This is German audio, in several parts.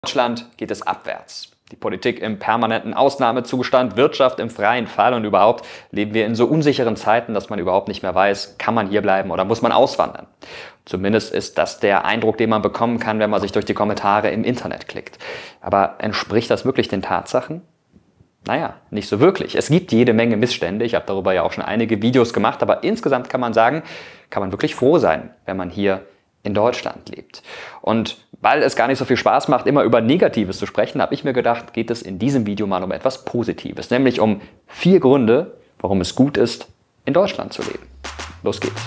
Deutschland geht es abwärts. Die Politik im permanenten Ausnahmezustand, Wirtschaft im freien Fall und überhaupt leben wir in so unsicheren Zeiten, dass man überhaupt nicht mehr weiß, kann man hier bleiben oder muss man auswandern. Zumindest ist das der Eindruck, den man bekommen kann, wenn man sich durch die Kommentare im Internet klickt. Aber entspricht das wirklich den Tatsachen? Naja, nicht so wirklich. Es gibt jede Menge Missstände. Ich habe darüber ja auch schon einige Videos gemacht, aber insgesamt kann man sagen, kann man wirklich froh sein, wenn man hier in Deutschland lebt. Und weil es gar nicht so viel Spaß macht, immer über Negatives zu sprechen, habe ich mir gedacht, geht es in diesem Video mal um etwas Positives, nämlich um 4 Gründe, warum es gut ist, in Deutschland zu leben. Los geht's.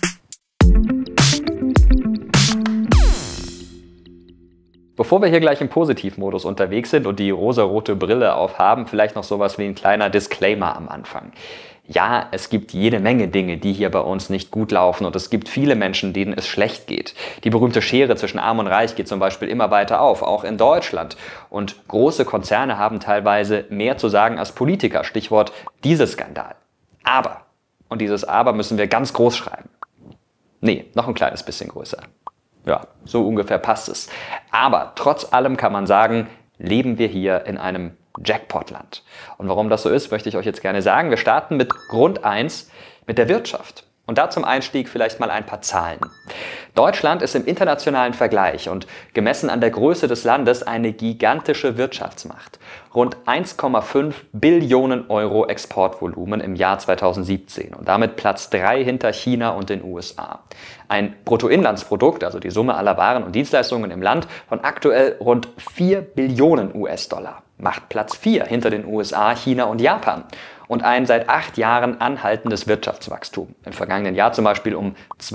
Bevor wir hier gleich im Positivmodus unterwegs sind und die rosarote Brille aufhaben, vielleicht noch sowas wie ein kleiner Disclaimer am Anfang. Ja, es gibt jede Menge Dinge, die hier bei uns nicht gut laufen und es gibt viele Menschen, denen es schlecht geht. Die berühmte Schere zwischen Arm und Reich geht zum Beispiel immer weiter auf, auch in Deutschland. Und große Konzerne haben teilweise mehr zu sagen als Politiker, Stichwort Dieselskandal. Aber, und dieses Aber müssen wir ganz groß schreiben. Nee, noch ein kleines bisschen größer. Ja, so ungefähr passt es. Aber trotz allem kann man sagen, leben wir hier in einem Jackpotland. Und warum das so ist, möchte ich euch jetzt gerne sagen. Wir starten mit Grund 1, mit der Wirtschaft. Und da zum Einstieg vielleicht mal ein paar Zahlen. Deutschland ist im internationalen Vergleich und gemessen an der Größe des Landes eine gigantische Wirtschaftsmacht. Rund 1,5 Billionen Euro Exportvolumen im Jahr 2017 und damit Platz 3 hinter China und den USA. Ein Bruttoinlandsprodukt, also die Summe aller Waren und Dienstleistungen im Land, von aktuell rund 4 Billionen US-Dollar. Macht Platz 4 hinter den USA, China und Japan. Und ein seit 8 Jahren anhaltendes Wirtschaftswachstum. Im vergangenen Jahr zum Beispiel um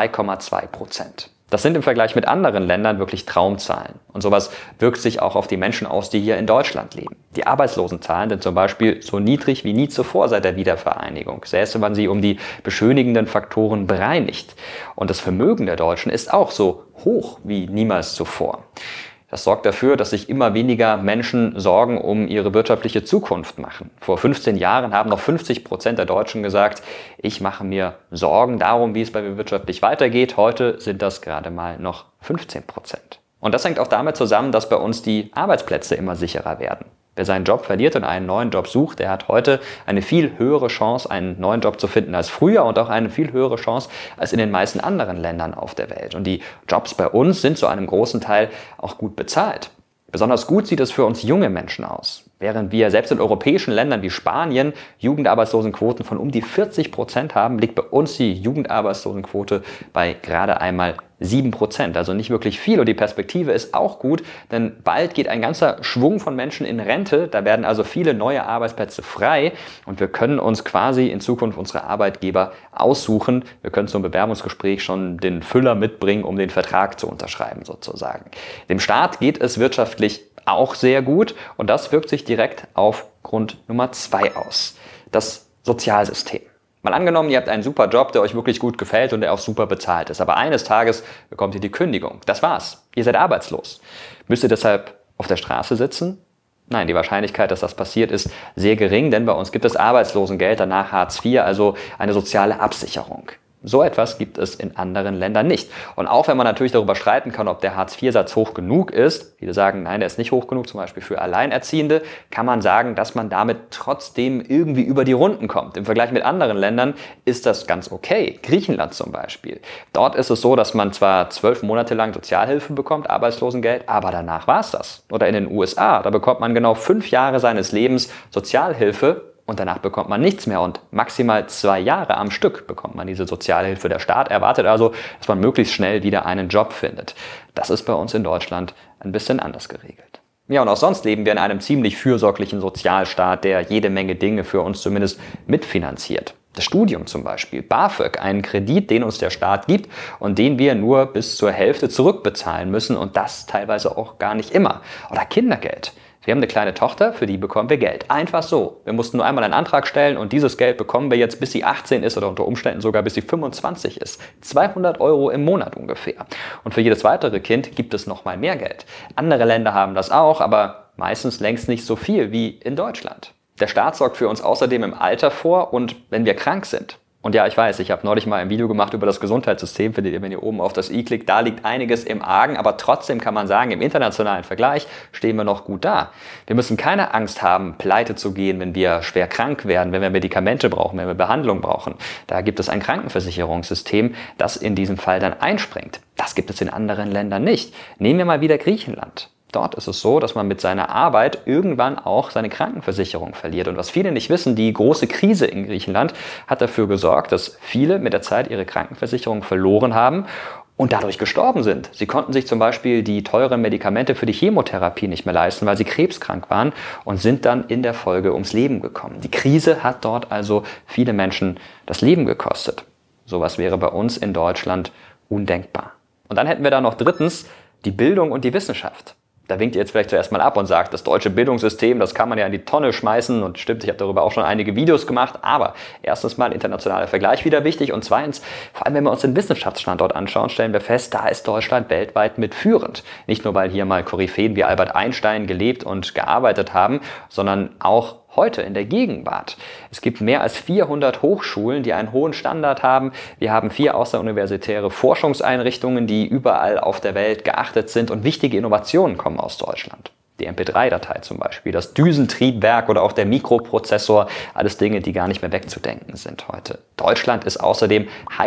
2,2%. Das sind im Vergleich mit anderen Ländern wirklich Traumzahlen. Und sowas wirkt sich auch auf die Menschen aus, die hier in Deutschland leben. Die Arbeitslosenzahlen sind zum Beispiel so niedrig wie nie zuvor seit der Wiedervereinigung, säße man sie um die beschönigenden Faktoren bereinigt. Und das Vermögen der Deutschen ist auch so hoch wie niemals zuvor. Das sorgt dafür, dass sich immer weniger Menschen Sorgen um ihre wirtschaftliche Zukunft machen. Vor 15 Jahren haben noch 50% der Deutschen gesagt, ich mache mir Sorgen darum, wie es bei mir wirtschaftlich weitergeht. Heute sind das gerade mal noch 15%. Und das hängt auch damit zusammen, dass bei uns die Arbeitsplätze immer sicherer werden. Wer seinen Job verliert und einen neuen Job sucht, der hat heute eine viel höhere Chance, einen neuen Job zu finden als früher und auch eine viel höhere Chance als in den meisten anderen Ländern auf der Welt. Und die Jobs bei uns sind zu einem großen Teil auch gut bezahlt. Besonders gut sieht es für uns junge Menschen aus. Während wir selbst in europäischen Ländern wie Spanien Jugendarbeitslosenquoten von um die 40% haben, liegt bei uns die Jugendarbeitslosenquote bei gerade einmal 7%. Also nicht wirklich viel und die Perspektive ist auch gut, denn bald geht ein ganzer Schwung von Menschen in Rente. Da werden also viele neue Arbeitsplätze frei und wir können uns quasi in Zukunft unsere Arbeitgeber aussuchen. Wir können zum Bewerbungsgespräch schon den Füller mitbringen, um den Vertrag zu unterschreiben sozusagen. Dem Staat geht es wirtschaftlich auch sehr gut und das wirkt sich direkt auf Grund Nummer 2 aus. Das Sozialsystem. Mal angenommen, ihr habt einen super Job, der euch wirklich gut gefällt und der auch super bezahlt ist. Aber eines Tages bekommt ihr die Kündigung. Das war's. Ihr seid arbeitslos. Müsst ihr deshalb auf der Straße sitzen? Nein, die Wahrscheinlichkeit, dass das passiert, ist sehr gering, denn bei uns gibt es Arbeitslosengeld, danach Hartz IV, also eine soziale Absicherung. So etwas gibt es in anderen Ländern nicht. Und auch wenn man natürlich darüber streiten kann, ob der Hartz-IV-Satz hoch genug ist, viele sagen, nein, der ist nicht hoch genug, zum Beispiel für Alleinerziehende, kann man sagen, dass man damit trotzdem irgendwie über die Runden kommt. Im Vergleich mit anderen Ländern ist das ganz okay. Griechenland zum Beispiel. Dort ist es so, dass man zwar 12 Monate lang Sozialhilfe bekommt, Arbeitslosengeld, aber danach war es das. Oder in den USA, da bekommt man genau 5 Jahre seines Lebens Sozialhilfe, und danach bekommt man nichts mehr und maximal 2 Jahre am Stück bekommt man diese Sozialhilfe. Der Staat erwartet also, dass man möglichst schnell wieder einen Job findet. Das ist bei uns in Deutschland ein bisschen anders geregelt. Ja, und auch sonst leben wir in einem ziemlich fürsorglichen Sozialstaat, der jede Menge Dinge für uns zumindest mitfinanziert. Das Studium zum Beispiel, BAföG, einen Kredit, den uns der Staat gibt und den wir nur bis zur Hälfte zurückbezahlen müssen und das teilweise auch gar nicht immer. Oder Kindergeld. Wir haben eine kleine Tochter, für die bekommen wir Geld. Einfach so. Wir mussten nur einmal einen Antrag stellen und dieses Geld bekommen wir jetzt, bis sie 18 ist oder unter Umständen sogar bis sie 25 ist. 200 Euro im Monat ungefähr. Und für jedes weitere Kind gibt es nochmal mehr Geld. Andere Länder haben das auch, aber meistens längst nicht so viel wie in Deutschland. Der Staat sorgt für uns außerdem im Alter vor und wenn wir krank sind. Und ja, ich weiß, ich habe neulich mal ein Video gemacht über das Gesundheitssystem, findet ihr, wenn ihr oben auf das i klickt. Da liegt einiges im Argen, aber trotzdem kann man sagen, im internationalen Vergleich stehen wir noch gut da. Wir müssen keine Angst haben, pleite zu gehen, wenn wir schwer krank werden, wenn wir Medikamente brauchen, wenn wir Behandlung brauchen. Da gibt es ein Krankenversicherungssystem, das in diesem Fall dann einspringt. Das gibt es in anderen Ländern nicht. Nehmen wir mal wieder Griechenland. Dort ist es so, dass man mit seiner Arbeit irgendwann auch seine Krankenversicherung verliert. Und was viele nicht wissen, die große Krise in Griechenland hat dafür gesorgt, dass viele mit der Zeit ihre Krankenversicherung verloren haben und dadurch gestorben sind. Sie konnten sich zum Beispiel die teuren Medikamente für die Chemotherapie nicht mehr leisten, weil sie krebskrank waren und sind dann in der Folge ums Leben gekommen. Die Krise hat dort also viele Menschen das Leben gekostet. Sowas wäre bei uns in Deutschland undenkbar. Und dann hätten wir da noch drittens die Bildung und die Wissenschaft. Da winkt ihr jetzt vielleicht zuerst mal ab und sagt, das deutsche Bildungssystem, das kann man ja in die Tonne schmeißen. Und stimmt, ich habe darüber auch schon einige Videos gemacht. Aber erstens mal internationaler Vergleich wieder wichtig. Und zweitens, vor allem wenn wir uns den Wissenschaftsstandort anschauen, stellen wir fest, da ist Deutschland weltweit mitführend. Nicht nur, weil hier mal Koryphäen wie Albert Einstein gelebt und gearbeitet haben, sondern auch heute in der Gegenwart. Es gibt mehr als 400 Hochschulen, die einen hohen Standard haben. Wir haben 4 außeruniversitäre Forschungseinrichtungen, die überall auf der Welt geachtet sind, und wichtige Innovationen kommen aus Deutschland. Die MP3-Datei zum Beispiel, das Düsentriebwerk oder auch der Mikroprozessor, alles Dinge, die gar nicht mehr wegzudenken sind heute. Deutschland ist außerdem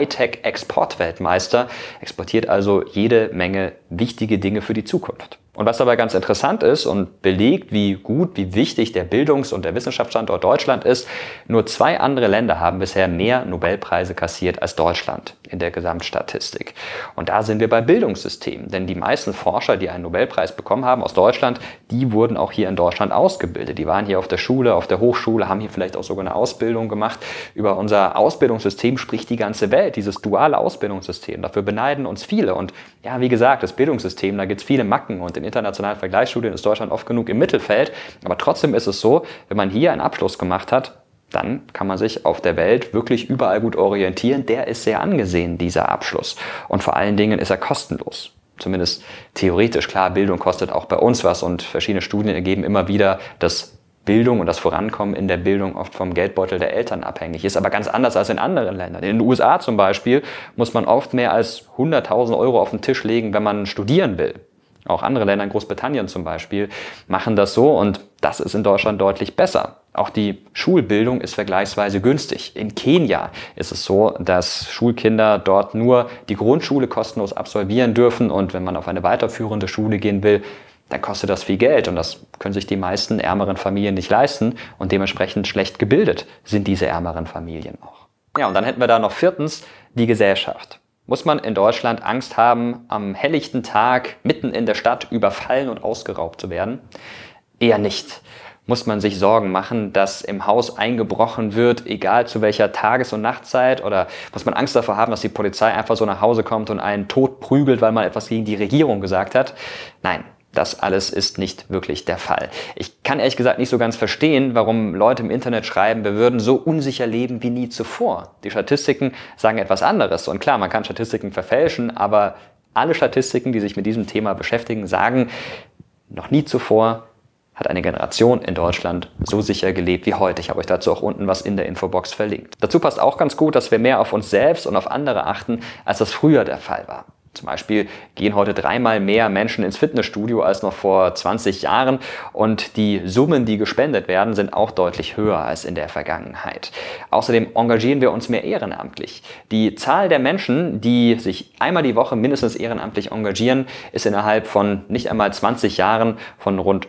Hightech-Exportweltmeister, exportiert also jede Menge wichtige Dinge für die Zukunft. Und was dabei ganz interessant ist und belegt, wie gut, wie wichtig der Bildungs- und der Wissenschaftsstandort Deutschland ist, nur 2 andere Länder haben bisher mehr Nobelpreise kassiert als Deutschland in der Gesamtstatistik. Und da sind wir bei Bildungssystemen, denn die meisten Forscher, die einen Nobelpreis bekommen haben aus Deutschland, die wurden auch hier in Deutschland ausgebildet. Die waren hier auf der Schule, auf der Hochschule, haben hier vielleicht auch sogar eine Ausbildung gemacht. Über unser Ausbildungssystem spricht die ganze Welt, dieses duale Ausbildungssystem. Dafür beneiden uns viele. Und ja, wie gesagt, das Bildungssystem, da gibt es viele Macken, und in internationalen Vergleichsstudien ist Deutschland oft genug im Mittelfeld. Aber trotzdem ist es so, wenn man hier einen Abschluss gemacht hat, dann kann man sich auf der Welt wirklich überall gut orientieren. Der ist sehr angesehen, dieser Abschluss. Und vor allen Dingen ist er kostenlos. Zumindest theoretisch. Klar, Bildung kostet auch bei uns was, und verschiedene Studien ergeben immer wieder, dass Bildung und das Vorankommen in der Bildung oft vom Geldbeutel der Eltern abhängig ist, aber ganz anders als in anderen Ländern. In den USA zum Beispiel muss man oft mehr als 100.000 Euro auf den Tisch legen, wenn man studieren will. Auch andere Länder, in Großbritannien zum Beispiel, machen das so, und das ist in Deutschland deutlich besser. Auch die Schulbildung ist vergleichsweise günstig. In Kenia ist es so, dass Schulkinder dort nur die Grundschule kostenlos absolvieren dürfen, und wenn man auf eine weiterführende Schule gehen will, dann kostet das viel Geld, und das können sich die meisten ärmeren Familien nicht leisten, und dementsprechend schlecht gebildet sind diese ärmeren Familien auch. Ja, und dann hätten wir da noch viertens die Gesellschaft. Muss man in Deutschland Angst haben, am helllichten Tag mitten in der Stadt überfallen und ausgeraubt zu werden? Eher nicht. Muss man sich Sorgen machen, dass im Haus eingebrochen wird, egal zu welcher Tages- und Nachtzeit? Oder muss man Angst davor haben, dass die Polizei einfach so nach Hause kommt und einen tot prügelt, weil man etwas gegen die Regierung gesagt hat? Nein. Das alles ist nicht wirklich der Fall. Ich kann ehrlich gesagt nicht so ganz verstehen, warum Leute im Internet schreiben, wir würden so unsicher leben wie nie zuvor. Die Statistiken sagen etwas anderes. Und klar, man kann Statistiken verfälschen, aber alle Statistiken, die sich mit diesem Thema beschäftigen, sagen, noch nie zuvor hat eine Generation in Deutschland so sicher gelebt wie heute. Ich habe euch dazu auch unten was in der Infobox verlinkt. Dazu passt auch ganz gut, dass wir mehr auf uns selbst und auf andere achten, als das früher der Fall war. Zum Beispiel gehen heute 3-mal mehr Menschen ins Fitnessstudio als noch vor 20 Jahren, und die Summen, die gespendet werden, sind auch deutlich höher als in der Vergangenheit. Außerdem engagieren wir uns mehr ehrenamtlich. Die Zahl der Menschen, die sich einmal die Woche mindestens ehrenamtlich engagieren, ist innerhalb von nicht einmal 20 Jahren von rund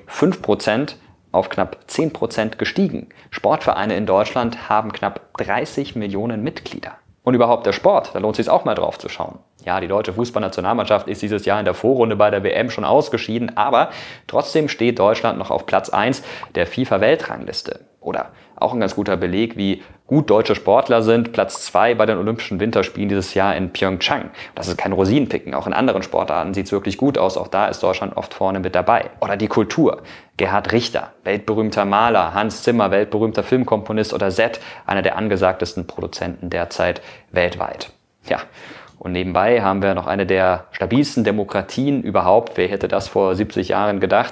5% auf knapp 10% gestiegen. Sportvereine in Deutschland haben knapp 30 Millionen Mitglieder. Und überhaupt der Sport, da lohnt es sich auch mal drauf zu schauen. Ja, die deutsche Fußballnationalmannschaft ist dieses Jahr in der Vorrunde bei der WM schon ausgeschieden, aber trotzdem steht Deutschland noch auf Platz 1 der FIFA-Weltrangliste. Oder auch ein ganz guter Beleg, wie gut deutsche Sportler sind, Platz 2 bei den Olympischen Winterspielen dieses Jahr in Pyeongchang. Das ist kein Rosinenpicken, auch in anderen Sportarten sieht es wirklich gut aus, auch da ist Deutschland oft vorne mit dabei. Oder die Kultur. Gerhard Richter, weltberühmter Maler, Hans Zimmer, weltberühmter Filmkomponist, oder Zedd, einer der angesagtesten Produzenten derzeit weltweit. Ja. Und nebenbei haben wir noch eine der stabilsten Demokratien überhaupt. Wer hätte das vor 70 Jahren gedacht?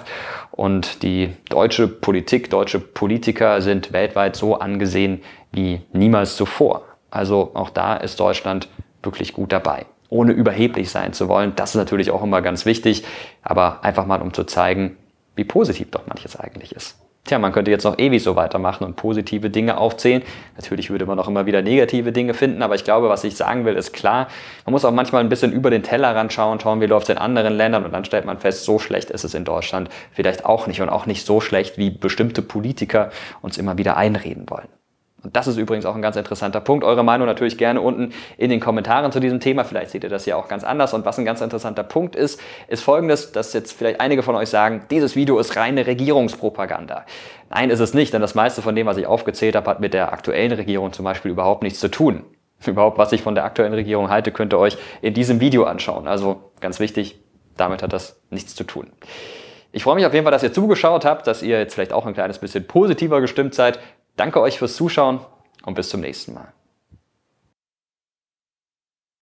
Und die deutsche Politik, deutsche Politiker sind weltweit so angesehen wie niemals zuvor. Also auch da ist Deutschland wirklich gut dabei. Ohne überheblich sein zu wollen, das ist natürlich auch immer ganz wichtig, aber einfach mal um zu zeigen, wie positiv doch manches eigentlich ist. Tja, man könnte jetzt noch ewig so weitermachen und positive Dinge aufzählen. Natürlich würde man auch immer wieder negative Dinge finden, aber ich glaube, was ich sagen will, ist klar. Man muss auch manchmal ein bisschen über den Tellerrand schauen, wie läuft es in anderen Ländern und dann stellt man fest, so schlecht ist es in Deutschland vielleicht auch nicht und auch nicht so schlecht, wie bestimmte Politiker uns immer wieder einreden wollen. Und das ist übrigens auch ein ganz interessanter Punkt. Eure Meinung natürlich gerne unten in den Kommentaren zu diesem Thema. Vielleicht seht ihr das ja auch ganz anders. Und was ein ganz interessanter Punkt ist folgendes, dass jetzt vielleicht einige von euch sagen, dieses Video ist reine Regierungspropaganda. Nein, ist es nicht, denn das meiste von dem, was ich aufgezählt habe, hat mit der aktuellen Regierung zum Beispiel überhaupt nichts zu tun. Überhaupt, was ich von der aktuellen Regierung halte, könnt ihr euch in diesem Video anschauen. Also ganz wichtig, damit hat das nichts zu tun. Ich freue mich auf jeden Fall, dass ihr zugeschaut habt, dass ihr jetzt vielleicht auch ein kleines bisschen positiver gestimmt seid. Danke euch fürs Zuschauen und bis zum nächsten Mal.